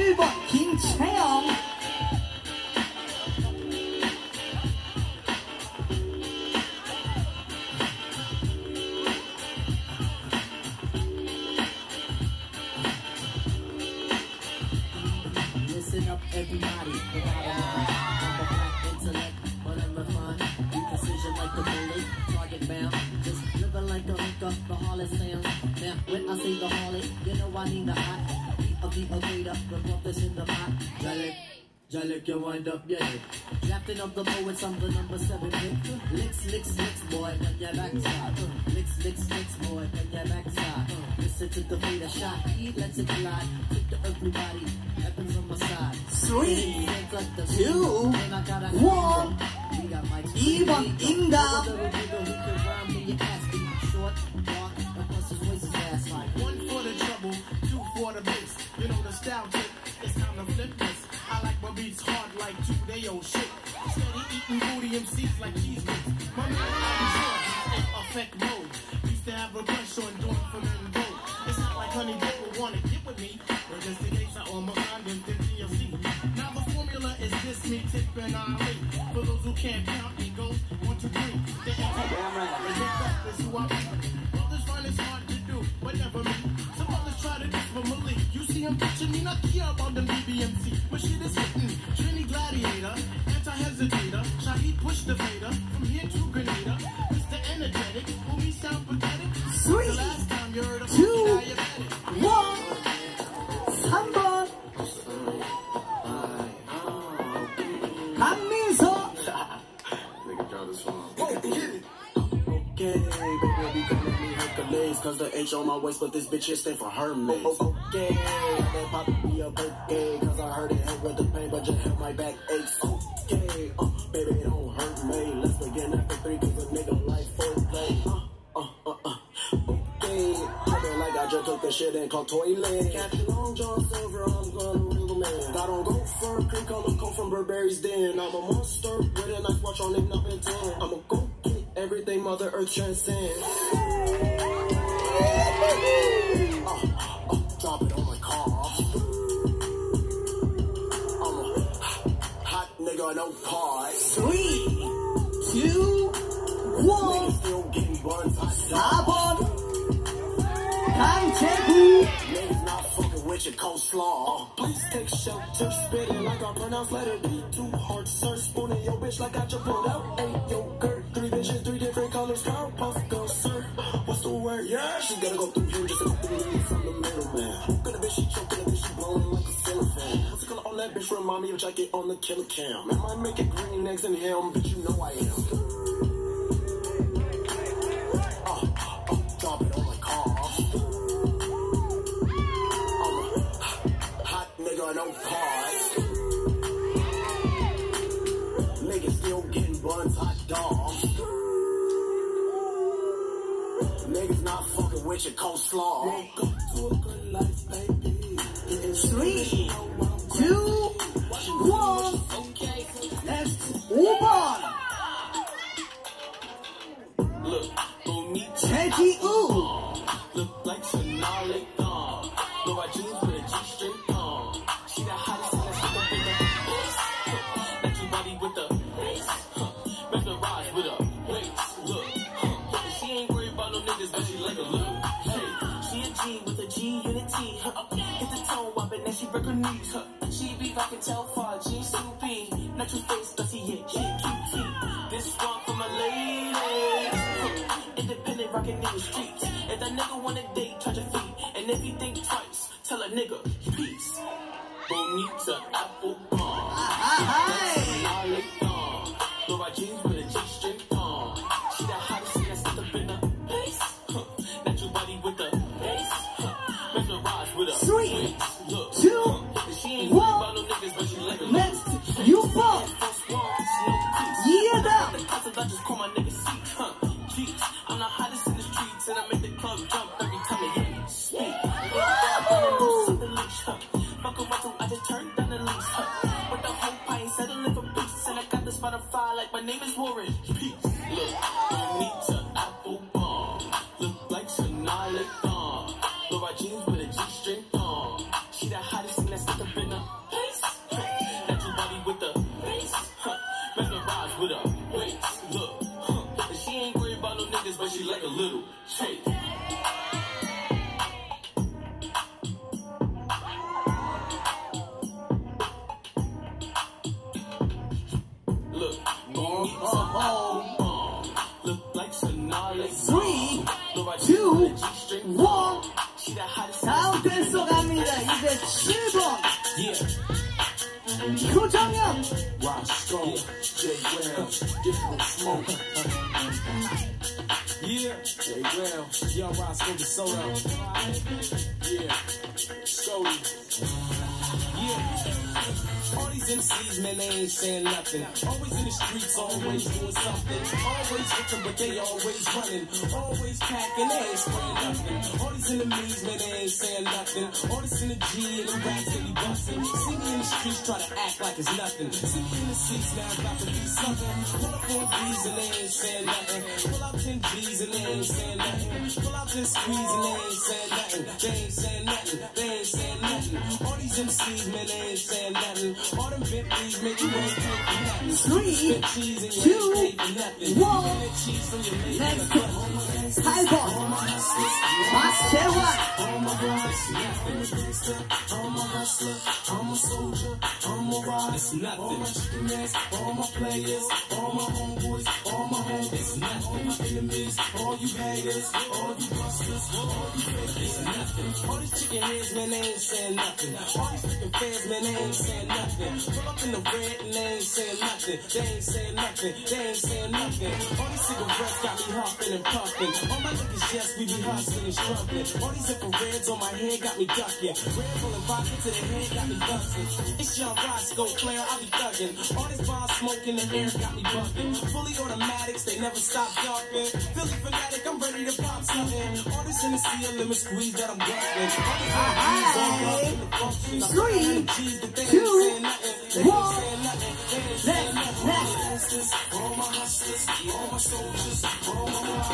1번 김채영. Listen up, everybody. I'm a black intellect, but I'm refined. Be precision like the bullet, target bound. Just living like a hooker, the harlot sounds. Now, when I say the harlot, you know I need the hot beat of the equator. Report this in the pot. Jalik, you wind up your head. Drafting up the poets, I'm the number 7 pick. Licks, boy, on your backside. Licks, boy, on your backside. Listen to the fader shot, let's it collide. Take the everybody, heavens on my side. 3, 2, 1. 2번 임감. One for the trouble, two for the bass. You know the style trick, it's time to flip this. I like my beats hard like 2-day-old shit. Steady eating booty MCs like cheese whips. My man, I'm sure he's in effect mode. Used to have a crush on doing for men gold. It's not like honey people wanna get with me, but just in case I own my condoms in TLC. Now the formula is this, me, Tip, and Ali. For those who can't count, it goes 1, 2, 3. The is who I be. Brothers find it's hard to do, but never me. Some others try to diss for Malik. You see him pitching me, not care about the BBMC. But shit is hitting. Trini Gladiator, anti-hesitator. Shaheed push the fader. From here to Grenada. Mr. Energetic, will we sound pathetic? 3, 2, 1. 3번 강민서. Okay, baby, be coming me Hercules. Cause the H on my waist, but this bitch here stand for Hermes. Okay, that pop me a birthday. Cause I heard it help with the pain, but just help my back aches. Okay, baby, don't hurt me. Let's begin after 3, cause a nigga like 4play. Okay, talking like I just took the shit and called toilet. Captain Long John Silver, I'm gonna rule the man. Got on gold fur, cream color coat from Burberry's Den. I'm a monster with a nice watch on it, up in 10. I'm a go get everything Mother Earth transcends. Drop it on my car. I'm a hot nigga, no parts. 3, 2, 1. Niggas still getting buns. 4번 강재구. Niggas not fucking with your coleslaw. Please take shelter, spit it like I pronounce letter B. Too hard, sir, spooning your bitch like I just pulled out. Ain't yogurt, 3 bitches, 3 different colors. Powerpuff Girl, sir, what's the word? Yeah, she gotta go through here just to go through me from the middle, man. Choking a bitch, she choking a bitch, she blowing like a ceiling fan. What's the color on that bitch? Remind me of jacket on the killer cam. Am I making green eggs and ham? Bitch, you know I am. Drop it on my car. No cars. Niggas still getting buns, hot dogs. Niggas not fucking with your coleslaw. Welcome to a good life, baby. 3, 2, 1. Next 5번 최지우. Look like Sonali. Low I jeans with a G-string. She the hottest in the stick in the face. Let your body with the face. Mesmerized with a face. Look, she ain't worried about no niggas, but she like a little. Hey, she a G with a G-unity. Hit the toe wobbin' and she break her knees. She be rockin' Telfar, jeans Snoopy. Natural face, dusty, yeah, cutie. This one for my ladies. Independent rockin' in the streets. If that nigga want a date, touch your feet. And if you think twice, tell a nigga, peace. Bonita apple bomb. Throw my jeans with a G-string on. She the hottest in that stuff in the face. Natural body with the face. Mesmerized with a 3, look. 2, She ain't worried about no niggas, but she like a next 6번 이해다. The cousins, I just call my niggas C. Jeez, I'm the hottest in the streets, and I make the club jump every time they hear me speak. Fuck around till I just turned down the lease. But the whole pint settling for peace, and I got the Spotify like my name is Warren. Peace. Look, Bonita apple bomb. Look like Sonali thong. Low jeans with a G-string thong. She the hottest in that stuff in the but she like a little shake. Look, look like Sonali. 3, 2, 1. 다음 댄서 갑니다. 이제 7번. 효정형. Roscoe, J. Wells, different smoke. Yeah, J. Wells, young Roscoe the Soda. Yeah, Scody. Yeah. All these MCs, man, they ain't saying nothing. Always in the streets, always doing something. Always looking, but they always running. Always packing, they ain't spraying nothing. All these enemies, man, they ain't saying nothing. All this energy and the raps they be busting. See me in the streets, try to act like it's nothing. See me in the seats, now it's about to be something. Pull up on B's and they ain't saying nothing. Pull out 10 G's and they ain't saying nothing. Pull out 10 squeeze and they ain't saying nothing. They ain't saying nothing. They ain't saying nothing. All these MCs, man, they ain't saying nothing. All them Bentleys, man, you ain't pay for nothing. 3, 2, 1. Next. 8번. 박재환. I'm a hustler, I'm a soldier, I'm a rider. It's nothing. All my chicken ass, all my players, all my homeboys, all my homies. It's nothing. All my enemies, all you haters, all you busters, all you fakers. It's nothing. All these chicken heads, man, they ain't saying nothing. All these freaking fans, man, they ain't saying nothing. Pull up in the red and they ain't saying nothing. They ain't saying nothing. They ain't saying nothing. All these cigarettes got me huffing and puffing. All my niggas, yes, we be hustling and struggling. All these infrareds on my head got me ducking. Red Bull and vodka to the head got me busting. It's young Roscoe player, I be thugging. All this bomb smoke in the air got me bucking. Fully automatics, they never stop jumping. Philly fanatic, I'm ready to pop something. All this in the sea, a lemon squeeze that I'm gupping. All the 3, 2, 1. Next. all my hustlers, all my soldiers, all my